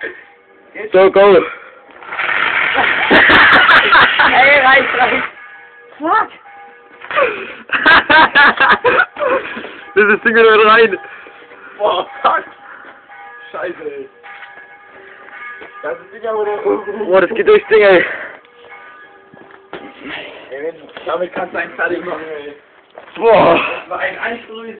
So, go! Ey, reicht! Fuck! Das ist das Ding wieder rein! Boah, fuck! Scheiße, ey. Das ist Ding aber noch... Boah, das geht durchs Ding, ey! Ey, damit kannst du einen fertig machen, ey. Boah! Das war ein Einström.